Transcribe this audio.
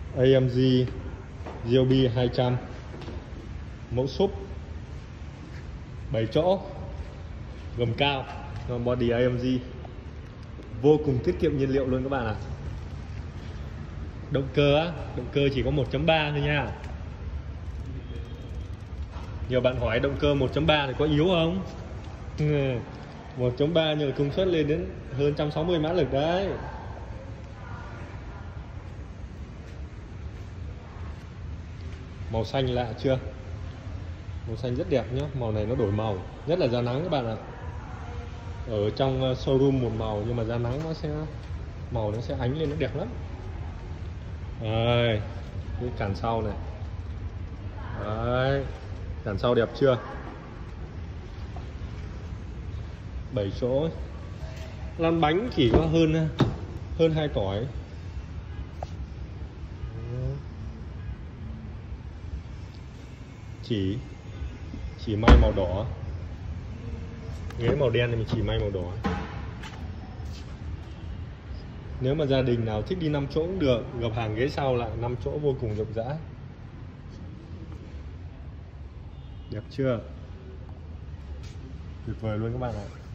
AMG GLB 200 mẫu súp 7 chỗ gầm cao, body AMG vô cùng tiết kiệm nhiên liệu luôn các bạn ạ. Động cơ chỉ có 1.3 thôi nha. Nhiều bạn hỏi động cơ 1.3 thì có yếu không? 1.3 nhưng mà công suất lên đến hơn 160 mã lực đấy. Màu xanh lạ chưa? Màu xanh rất đẹp nhá. Màu này nó đổi màu, nhất là ra nắng các bạn ạ. Ở trong showroom một màu nhưng mà ra nắng màu nó sẽ ánh lên, nó đẹp lắm. Đây, cái cản sau này. Đấy, cản sau đẹp chưa? 7 chỗ. Lăn bánh chỉ có hơn 2 cõi. Chỉ may màu đỏ. Ghế màu đen thì mình chỉ may màu đỏ. Nếu mà gia đình nào thích đi 5 chỗ cũng được, gập hàng ghế sau lại 5 chỗ vô cùng rộng rãi. Đẹp chưa? Tuyệt vời luôn các bạn ạ.